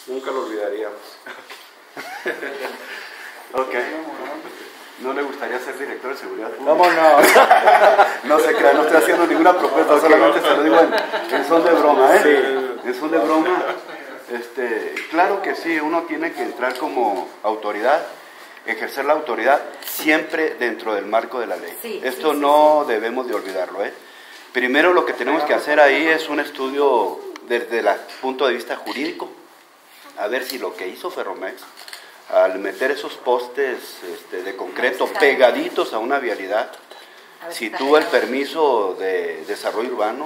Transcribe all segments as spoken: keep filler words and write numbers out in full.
Nunca lo olvidaríamos. Ok. ¿No le gustaría ser director de seguridad pública? ¿Cómo no? No se crea, no estoy haciendo ninguna propuesta, solamente se lo digo en, en son de broma, ¿eh? Sí. En son de broma. Este, claro que sí, uno tiene que entrar como autoridad, ejercer la autoridad siempre dentro del marco de la ley. Sí, Esto sí, sí, no sí. debemos de olvidarlo, ¿eh? Primero lo que tenemos que hacer ahí es un estudio desde el punto de vista jurídico, a ver si lo que hizo Ferromex, al meter esos postes este, de concreto pegaditos a una vialidad, si tuvo el permiso de desarrollo urbano,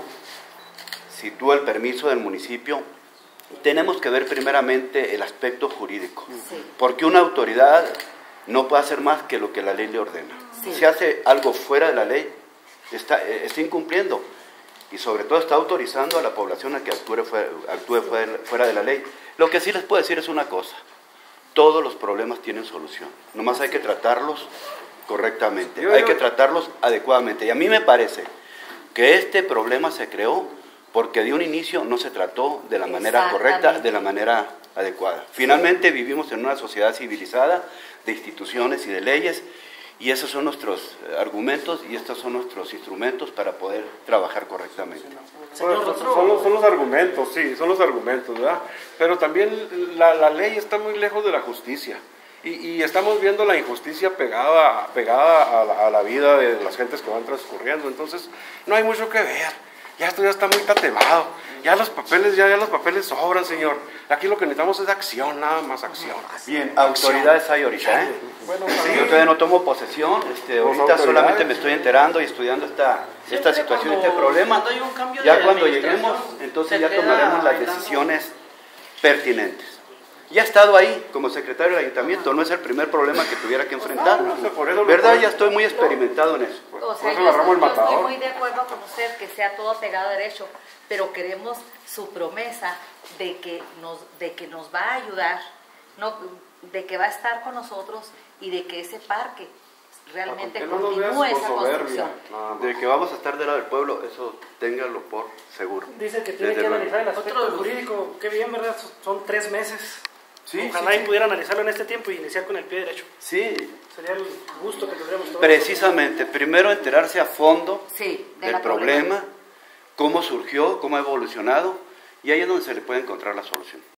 si tuvo el permiso del municipio. Tenemos que ver primeramente el aspecto jurídico, Sí. porque una autoridad no puede hacer más que lo que la ley le ordena. Sí. Si hace algo fuera de la ley, está, está incumpliendo, y sobre todo está autorizando a la población a que actúe fuera, actúe fuera de la ley. Lo que sí les puedo decir es una cosa: todos los problemas tienen solución, nomás hay que tratarlos correctamente, Yo, hay yo... que tratarlos adecuadamente. Y a mí me parece que este problema se creó porque de un inicio no se trató de la manera correcta, de la manera adecuada. Finalmente vivimos en una sociedad civilizada, de instituciones y de leyes, y esos son nuestros argumentos y estos son nuestros instrumentos para poder trabajar correctamente. Bueno, son, son, los, son los argumentos, sí, son los argumentos, ¿verdad? Pero también la, la ley está muy lejos de la justicia. Y, y estamos viendo la injusticia pegada, pegada a, la, a la vida de las gentes que van transcurriendo. Entonces, no hay mucho que ver. Ya esto ya está muy tatemado. Ya los papeles, ya, ya los papeles sobran, señor. Aquí lo que necesitamos es acción, nada más acción. Bien, autoridades hay ahorita, ¿eh? Bueno, sí, yo todavía no tomo posesión, este, ahorita solamente me estoy enterando y estudiando esta, esta situación, este problema. Ya cuando lleguemos, entonces ya tomaremos las decisiones pertinentes. Ya he estado ahí como secretario del ayuntamiento, no es el primer problema que tuviera que enfrentar. ¿Verdad? Ya estoy muy experimentado en eso. O sea, yo, yo estoy muy de acuerdo con usted que sea todo pegado a derecho, pero queremos su promesa de que nos, de que nos va a ayudar, no, de que va a estar con nosotros y de que ese parque realmente no continúe esa construcción. No, de que vamos a estar del lado del pueblo, eso téngalo por seguro. Dice que tiene que analizar el aspecto jurídico. Qué bien, ¿verdad? Son tres meses. Sí, Ojalá sí, y sí. pudiera analizarlo en este tiempo y iniciar con el pie derecho. Sí. Sería el gusto que tendríamos todos. Precisamente, primero enterarse a fondo Sí, de del problema, cómo surgió, cómo ha evolucionado, y ahí es donde se le puede encontrar la solución.